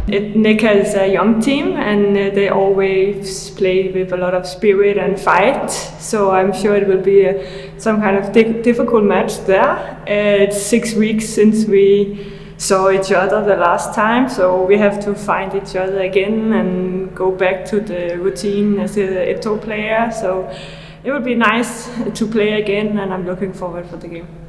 NEKA is a young team, and they always play with a lot of spirit and fight. So I'm sure it will be some kind of difficult match there. It's 6 weeks since we saw each other the last time, so we have to find each other again and go back to the routine as a top player. So it will be nice to play again, and I'm looking forward for the game.